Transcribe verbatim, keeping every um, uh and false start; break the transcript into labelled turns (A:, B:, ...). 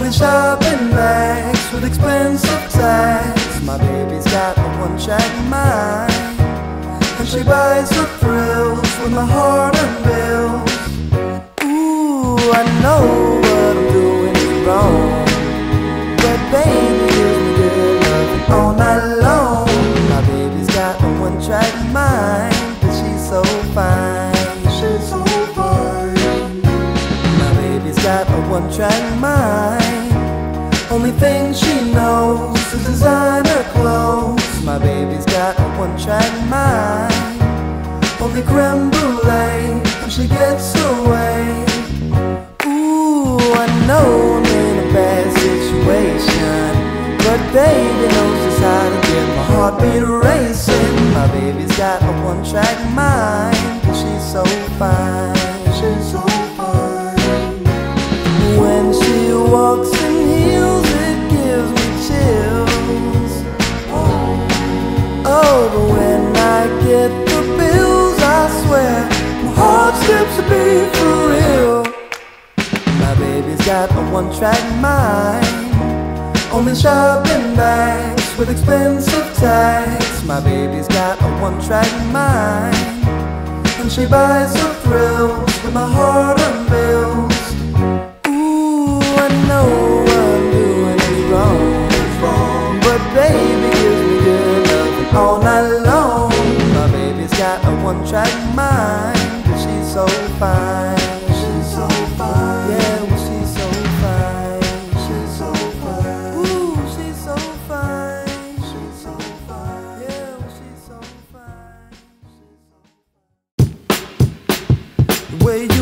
A: Only shopping bags with expensive tags. My baby's got a one-track mind, and she buys her thrills with my heart and bills. Ooh, I know what I'm doing is wrong, but baby gives me good love all night long. My baby's got a one-track mind, but she's so fine. She's so fine. My baby's got a one-track mind. Only thing she knows is designer clothes. My baby's got a one-track mind. Only creme brulee when she gets away. Ooh, I know I'm in a bad situation, but baby knows just how to get my heartbeat racing. My baby's got a one-track mind, and she's so fine. She's so fine. When she walks in heels, it gives me chills. Oh, but when I get the bills, I swear my heart skips a beat for real. My baby's got a one-track mind. Only shopping bags with expensive tags. My baby's got a one-track mind, and she buys her thrills with my heart and bills. Ooh, I know what I'm doing is wrong, but baby gives me good love all night long. My baby's got a one-track mind, but she's so fine. She's so fine. Yeah, well, she's so fine. She's so fine. Ooh, she's so fine. She's so fine. Yeah, well, she's so fine. She's so fine. The way you